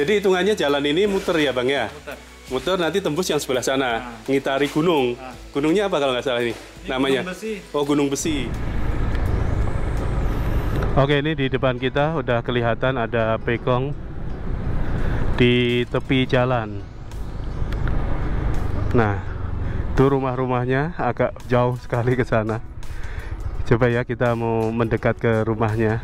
Jadi hitungannya jalan ini muter ya Bang ya? Muter nanti tembus yang sebelah sana, ngitari gunung. Gunungnya apa kalau nggak salah ini namanya? Gunung Besi. Oh, Gunung Besi. Oke, ini di depan kita udah kelihatan ada pekong di tepi jalan. Nah, itu rumah-rumahnya agak jauh sekali ke sana. Coba ya, kita mau mendekat ke rumahnya.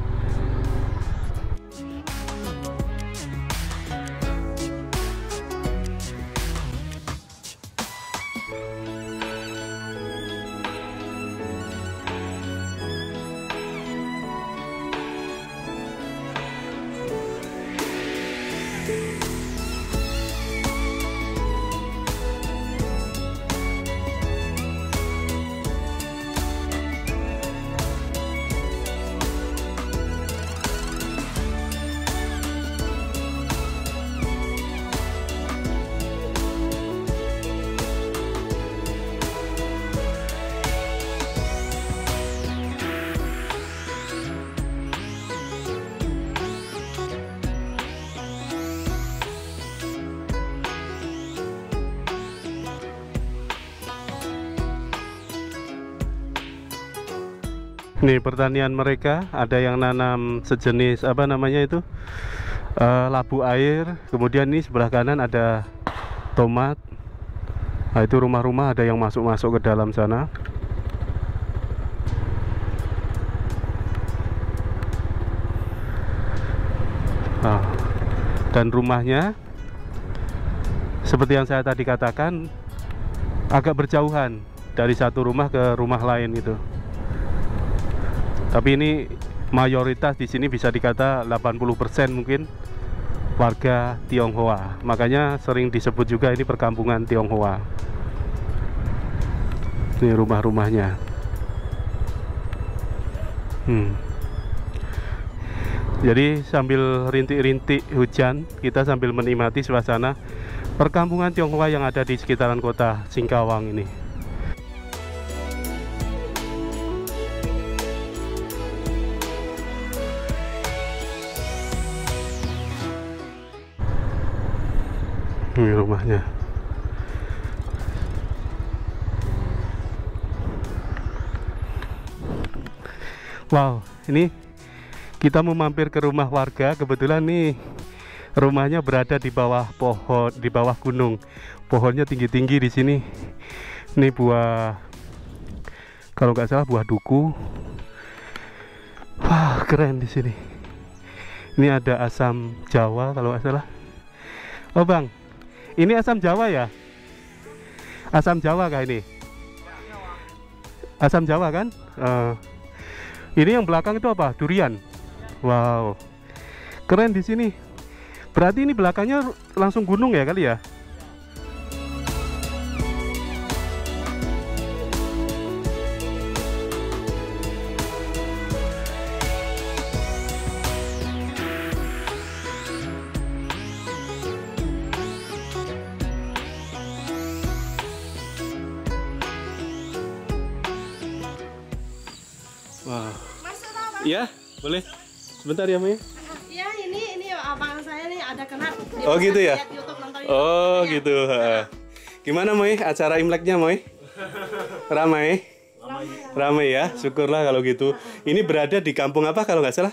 Nih pertanian mereka, ada yang nanam sejenis apa namanya itu labu air. Kemudian ini sebelah kanan ada tomat. Nah, itu rumah-rumah ada yang masuk-masuk ke dalam sana. Nah, dan rumahnya seperti yang saya tadi katakan agak berjauhan dari satu rumah ke rumah lain gitu. Tapi ini mayoritas di sini bisa dikata 80% mungkin warga Tionghoa. Makanya sering disebut juga ini perkampungan Tionghoa. Ini rumah-rumahnya. Jadi sambil rintik-rintik hujan, kita sambil menikmati suasana perkampungan Tionghoa yang ada di sekitaran kota Singkawang ini. Ini rumahnya. Wow, ini kita mau mampir ke rumah warga. Kebetulan nih rumahnya berada di bawah pohon, di bawah gunung. Pohonnya tinggi-tinggi di sini. Ini buah, kalau nggak salah buah duku. Wah, keren di sini. Ini ada asam Jawa kalau nggak salah. Oh Bang, ini asam Jawa ya? Asam Jawa kah ini? Asam Jawa kan? Ini yang belakang itu apa? Durian. Wow, keren di sini. Berarti ini belakangnya langsung gunung ya kali ya? Wow. Iya, boleh. Sebentar ya, Mai. Iya, ini abang saya nih ada kenal. Oh, gitu ya? Oh, ya. gitu. Gimana, Mai? Acara Imleknya, Mai? Ramai? Ramai ya? Syukurlah kalau gitu. Ini berada di kampung apa kalau nggak salah?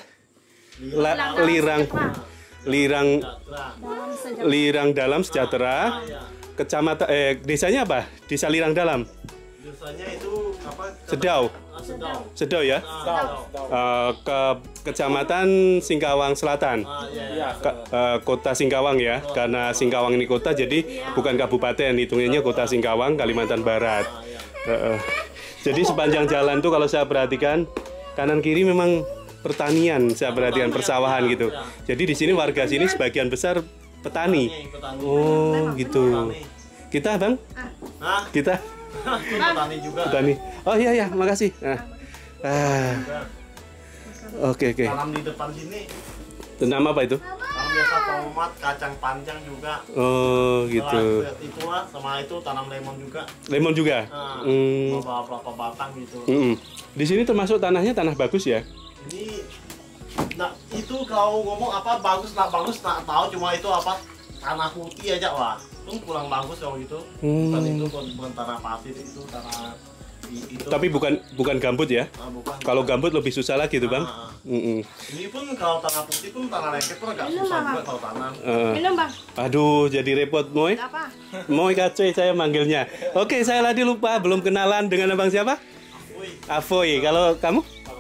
Lirang Dalam Sejahtera. Kecamatan desanya apa? Desa Lirang Dalam. Desanya itu apa? Sedau ya? Ke Kecamatan Singkawang Selatan. Kota Singkawang ya. Karena Singkawang ini kota, jadi bukan kabupaten, hitungannya Kota Singkawang, Kalimantan Barat. Jadi sepanjang jalan tuh kalau saya perhatikan kanan kiri memang pertanian, saya perhatikan persawahan gitu. Jadi di sini warga sini sebagian besar petani. Oh, gitu. Kita, Bang? Kita? Petani juga. Petani. Oh iya, makasih. Oke. Tanam di depan sini. Tanam apa itu? Tanam biasa tomat, kacang panjang juga. Oh, gitu. Itulah sama itu tanam lemon juga. Lemon juga? Beberapa batang gitu. Di sini termasuk tanahnya tanah bagus ya? Ini, nah itu kalau ngomong apa bagus nak tahu, cuma itu apa tanah putih aja wah. Itu kurang bagus kalau gitu. Bukan itu bukan tanah pasir, itu tanah itu. Tapi bukan gambut ya? Bukan. Kalau gambut lebih susah lagi tuh, Bang. Ini pun kalau tanah putih pun tanah lengket pun agak susah juga kalau tanam. Minum bang. Aduh, jadi repot, Moy. Apa? Moy Kacoy saya manggilnya. Oke, saya tadi lupa, belum kenalan dengan Abang siapa? Afoy. Kalau kamu?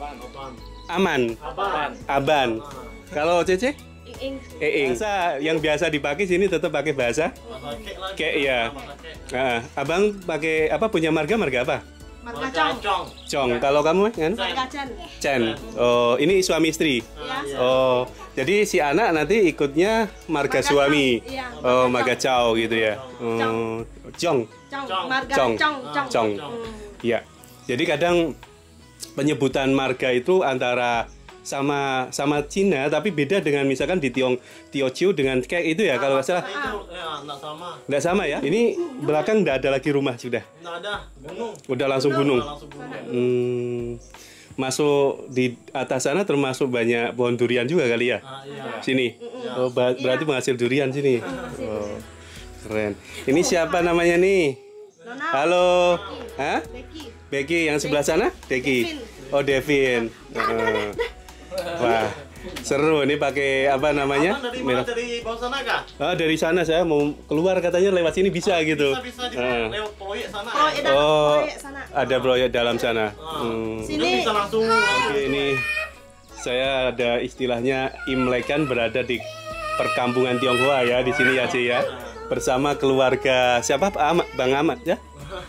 Aman. Aban. Kalau Cece? Eing. Yang biasa dipakai sini tetap pakai bahasa? Kek ya. Abang pakai apa? Punya marga apa? Marga Cong. Kalau kamu kan? Marga Chen. Oh, ini suami istri. Iya. Oh, jadi si anak nanti ikutnya marga suami. Iya. Oh, marga Chow gitu ya. Cong. Marga Cong. Iya. Jadi kadang penyebutan marga itu antara sama Cina tapi beda dengan misalkan di Teochew dengan kayak itu ya kalau nggak salah. Itu ya enggak sama. Nggak sama ya. Ini belakang nggak ada lagi rumah sudah. Nggak ada, gunung. Udah langsung gunung. Langsung gunung. Masuk di atas sana termasuk banyak pohon durian juga kali ya. Iya. Sini. Oh, berarti penghasil durian sini. Oh, keren. Ini siapa namanya nih? Halo. Hah? Becky yang sebelah sana? Deki. Oh, Devin. Wah, seru ini pakai apa namanya? Abang dari mana? Dari bawah sana kah? Dari sana saya mau keluar katanya lewat sini bisa gitu. Bisa lewat proyek sana. Oh, ada proyek dalam sana. Sini bisa langsung. Oke, ini saya ada istilahnya Imlekan berada di perkampungan Tionghoa ya di sini ya, Ci ya. Bersama keluarga siapa? Bang Ahmad ya?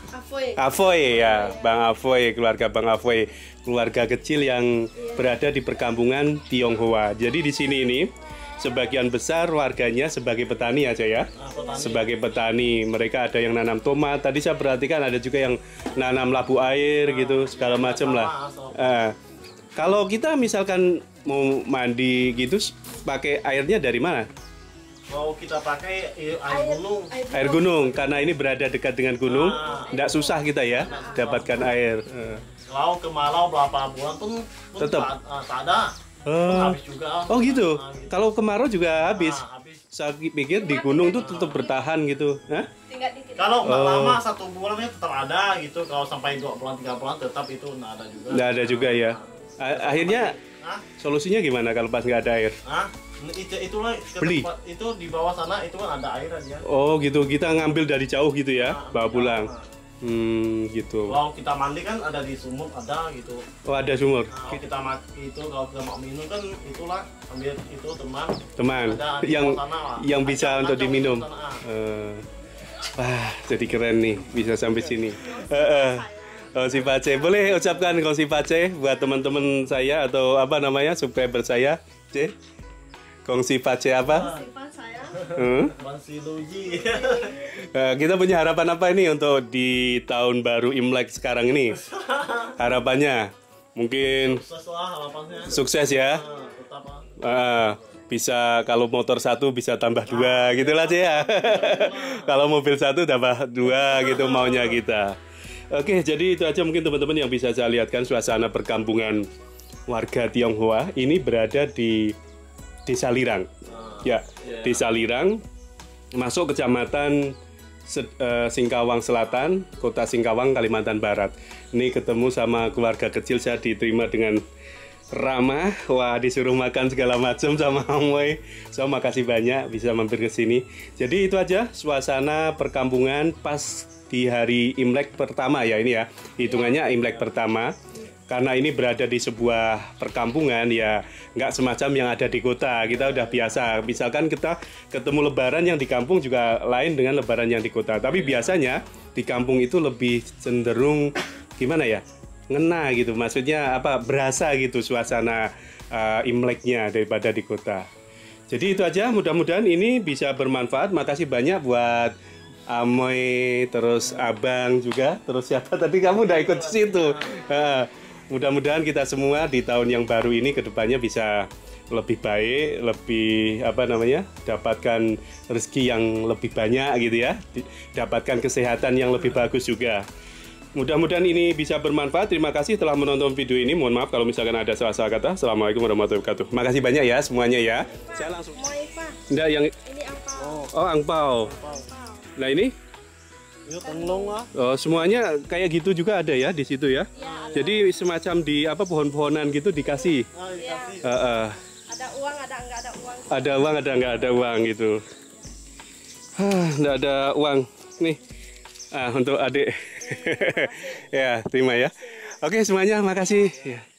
Afoy ya, Bang Afoy, keluarga Bang Afoy, keluarga kecil yang berada di perkampungan Tionghoa. Jadi di sini ini sebagian besar warganya sebagai petani aja ya. Sebagai petani, mereka ada yang nanam tomat. Tadi saya perhatikan ada juga yang nanam labu air gitu, segala macam lah. Kalau kita misalkan mau mandi gitu, pakai airnya dari mana? Mau kita pakai air gunung. Air gunung, karena ini berada dekat dengan gunung, tidak susah kita ya dapatkan air. Kalau kemarau berapa bulan pun tetap tak ada. Habis juga. Oh gitu. Kalau kemarau juga habis. Saya pikir di gunung tuh tetap bertahan gitu. Hah? Kalau nggak lama 1 bulannya tetap ada gitu. Kalau sampai 2 bulan 3 bulan tetap itu nggak ada juga. Nggak ada juga ya. Akhirnya solusinya gimana kalau pas nggak ada air? Itulah beli. Itu di bawah sana itu kan ada air aja. Oh gitu, kita ngambil dari jauh gitu ya, bawa pulang. Gitu. Kalau kita mandi kan ada di sumur ada gitu. Oh ada sumur. Kalau kita itu kalau kita mau minum kan itulah ambil itu teman yang bisa untuk diminum. Wah jadi keren nih bisa sampai sini. Kongsi Pace, boleh ucapkan Kongsi Pace buat teman-teman saya atau apa namanya subscriber saya, C. Kongsi Pace apa? Kita punya harapan apa ini untuk di tahun baru Imlek sekarang ini? Harapannya mungkin sukses ya. Bisa kalau motor 1 bisa tambah 2 gitulah sih ya. Kalau mobil 1 tambah 2 gitu maunya kita. Oke, jadi itu aja mungkin teman-teman yang bisa saya lihatkan suasana perkampungan warga Tionghoa ini berada di Desa Lirang. Ya, Desa Lirang masuk kecamatan Singkawang Selatan, Kota Singkawang, Kalimantan Barat. Ini ketemu sama keluarga kecil, saya diterima dengan ramah. Wah, disuruh makan segala macam sama Amoy. So, makasih banyak bisa mampir ke sini. Jadi itu aja suasana perkampungan pas di hari Imlek pertama ya ini ya. Hitungannya Imlek pertama. Karena ini berada di sebuah perkampungan ya nggak semacam yang ada di kota. Kita udah biasa. Misalkan kita ketemu lebaran yang di kampung juga lain dengan lebaran yang di kota. Tapi biasanya di kampung itu lebih cenderung gimana ya? Ngena gitu. Maksudnya apa? Berasa gitu suasana Imleknya daripada di kota. Jadi itu aja. Mudah-mudahan ini bisa bermanfaat. Makasih banyak buat Amoy, terus Abang juga. Terus siapa tadi kamu udah ikut di situ. Mudah-mudahan kita semua di tahun yang baru ini kedepannya bisa lebih baik, lebih apa namanya, dapatkan rezeki yang lebih banyak gitu ya, dapatkan kesehatan yang lebih bagus juga. Mudah-mudahan ini bisa bermanfaat. Terima kasih telah menonton video ini. Mohon maaf kalau misalkan ada salah-salah kata. Assalamualaikum warahmatullahi wabarakatuh. Makasih banyak ya semuanya ya. Saya langsung. Mau Ipa. Enggak yang Ini angpau. oh angpau. Nah ini Itu tenglong lah. semuanya kayak gitu juga ada ya di situ ya. Jadi semacam di apa pohon-pohonan gitu dikasih. Dikasih. Ada uang, ada enggak ada uang. Ada uang, ada nggak ada uang gitu. Nggak ada uang nih. Untuk adik. Ya terima ya. Oke semuanya makasih. Ya.